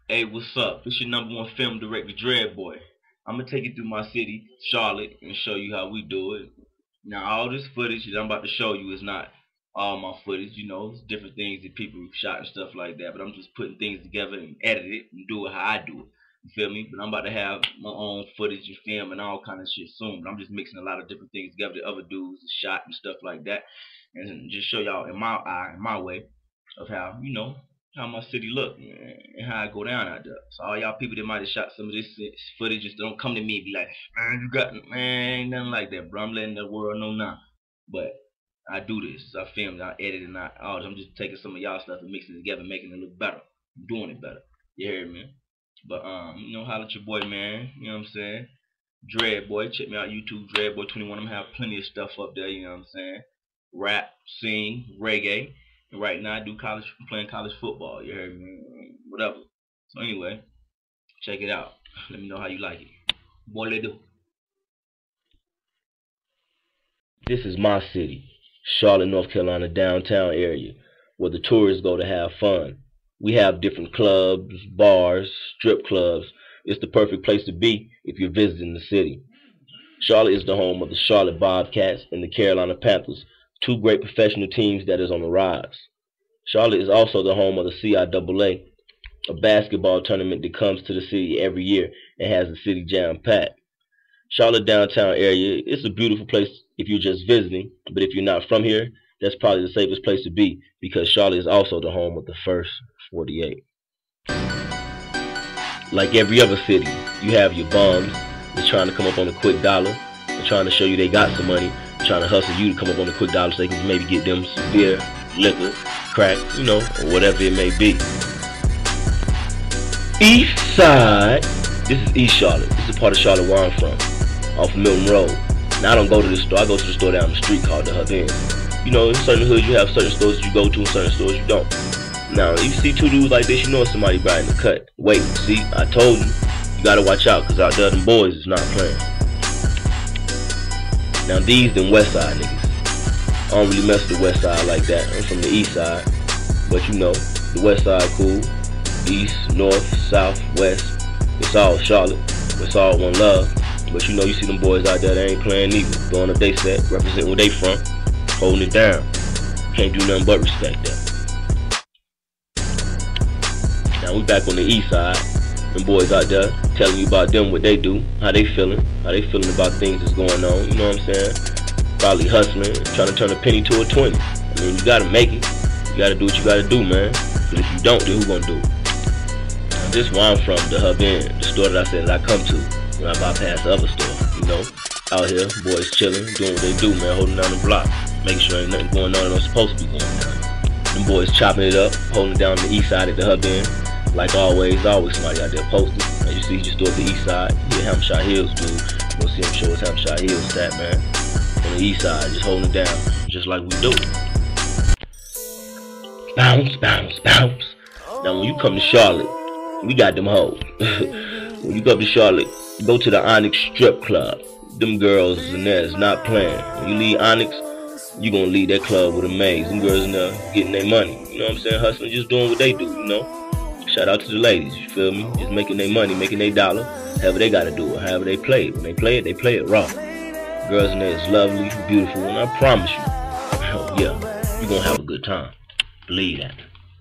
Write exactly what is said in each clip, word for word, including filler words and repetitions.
Hey, what's up? This your number one film director, Dread Boy. I'm gonna take you through my city, Charlotte, and show you how we do it. Now, all this footage that I'm about to show you is not all my footage. You know, it's different things that people have shot and stuff like that. But I'm just putting things together and edit it and do it how I do it. You feel me? But I'm about to have my own footage and film and all kind of shit soon. But I'm just mixing a lot of different things together that other dudes shot and stuff like that, and just show y'all in my eye, in my way, of how you know. how my city look, man, and how I go down out there. So all y'all people that might have shot some of this footage, just don't come to me and be like, man, you got, man, ain't nothing like that, bro. I'm letting the world know now. But I do this. I film, I edit, and I, all this. I'm just taking some of y'all stuff and mixing it together, making it look better. I'm doing it better. You hear me? But, um, you know, holla at your boy, man. You know what I'm saying? Dread Boy. Check me out, YouTube, Dread Boy twenty-one. I'm gonna have plenty of stuff up there, you know what I'm saying? Rap, sing, reggae. And right now I do college, playing college football, you heard me? Whatever. So anyway, check it out. Let me know how you like it. Boy, let do. This is my city, Charlotte, North Carolina, downtown area, where the tourists go to have fun. We have different clubs, bars, strip clubs. It's the perfect place to be if you're visiting the city. Charlotte is the home of the Charlotte Bobcats and the Carolina Panthers, two great professional teams that is on the rise. Charlotte is also the home of the C I A A, a basketball tournament that comes to the city every year and has the city jam-packed. Charlotte downtown area, it's a beautiful place if you're just visiting, but if you're not from here, that's probably the safest place to be because Charlotte is also the home of the first forty-eight. Like every other city, you have your bums that's trying to come up on a quick dollar, they're trying to show you they got some money, trying to hustle you to come up on a quick dollar so they can maybe get them some beer, liquor, crack, you know, or whatever it may be. East Side, this is East Charlotte. This is part of Charlotte where I'm from, off of Milton Road. Now I don't go to the store, I go to the store down the street called the Hub Inn. You know, in certain hoods you have certain stores that you go to and certain stores you don't. Now, if you see two dudes like this, you know it's somebody riding the cut. Wait, see, I told you, you gotta watch out, because out there them boys is not playing. Now these them West Side niggas. I don't really mess with the West Side like that. I'm from the East Side. But you know, the West Side cool. East, North, South, West. It's all Charlotte. It's all one love. But you know, you see them boys out there, they ain't playing either. Going up they set, representing where they from. Holding it down. Can't do nothing but respect that. Now we back on the East Side. Them boys out there telling you about them, what they do, how they feeling, how they feeling about things that's going on, you know what I'm saying? Probably hustling, trying to turn a penny to a twenty. I mean, you gotta make it. You gotta do what you gotta do, man. But if you don't, then who gonna do it? Now, this is where I'm from, the Hub Inn, the store that I said that I come to when I bypass the other store, you know? Out here, boys chilling, doing what they do, man, holding down the block, making sure ain't nothing going on that's supposed to be going on. Them boys chopping it up, holding down the East Side at the Hub Inn. Like always, always somebody out there posted. As you see, you just do up the East Side. Yeah, Hampshire Hills, dude. You gonna see him show us Hampshire Hills stat, man. On the East Side, just holding it down, just like we do. Bounce, bounce, bounce. Now, when you come to Charlotte, we got them hoes. When you come to Charlotte, go to the Onyx Strip Club. Them girls in there is not playing. When you leave Onyx, you gonna leave that club with a maze. Them girls in there getting their money. You know what I'm saying? Hustling, just doing what they do, you know? Shout out to the ladies, you feel me? Just making their money, making their dollar. However they gotta do it, however they play it. When they play it, they play it raw. Girls in there is lovely, beautiful, and I promise you, oh yeah, you're gonna have a good time. Believe that.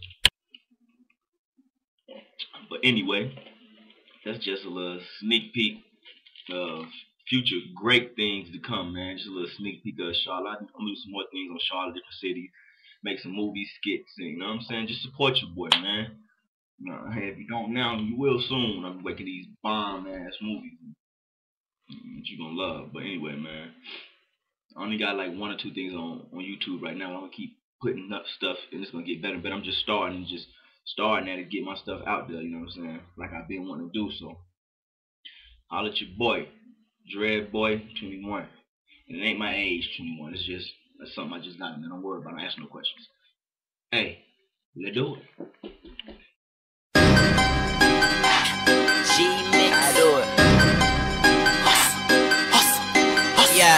But anyway, that's just a little sneak peek of future great things to come, man. Just a little sneak peek of Charlotte. I'm gonna do some more things on Charlotte, different cities, make some movie skits, and, you know what I'm saying? Just support your boy, man. You know, hey, if you don't now, you will soon. I'm making these bomb ass movies that you gonna love. But anyway, man, I only got like one or two things on on YouTube right now. I'm gonna keep putting up stuff, and it's gonna get better. But I'm just starting, just starting at it, get my stuff out there. You know what I'm saying? Like I've been wanting to do. So, holla at your boy, Dread Boy twenty-one. And it ain't my age, twenty-one. It's just that's something I just got, man. Don't worry about it. Don't ask no questions. Hey, let's do it. I do it. Yeah.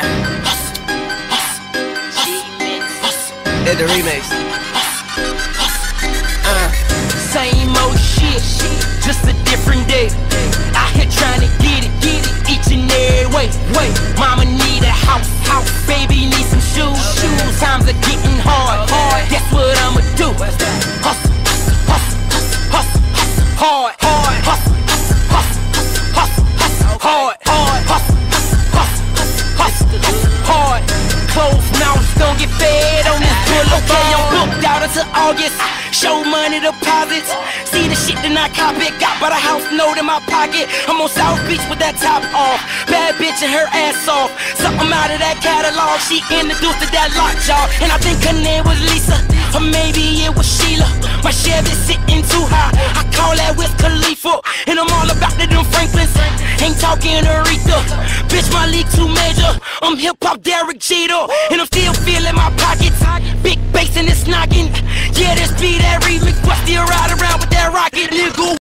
Did the remix. Uh, same old shit. just a different day. Out here trying to get it, get it, each and every way, way. Mama need a house, house. Baby need some shoes, shoes. Times are getting hard, hard. Guess what I'ma do? Hustle, hustle, hustle, hustle, hard, hard, hustle, hustle, hustle, hustle, hard, hard, hustle, hustle, hustle, hard. Closed mouths don't get fed on this boulevard. Okay, I'm booked out until August. Show money deposits. See the shit that I cop it. Got by the house note in my pocket. I'm on South Beach with that top off. Bad bitch and her ass off. Something out of that catalog. She introduced to that lockjaw. And I think her name was Lisa, or maybe it was Sheila. My Chevy sitting too high. I call that Wiz Khalifa. And I'm all about the them Franklins. Ain't talking Aretha. Bitch, my league too major. I'm hip-hop Derek Jeter. And I'm still feeling my pockets. Big bass and it's knocking. Yeah, this beat that remix. But still ride around with that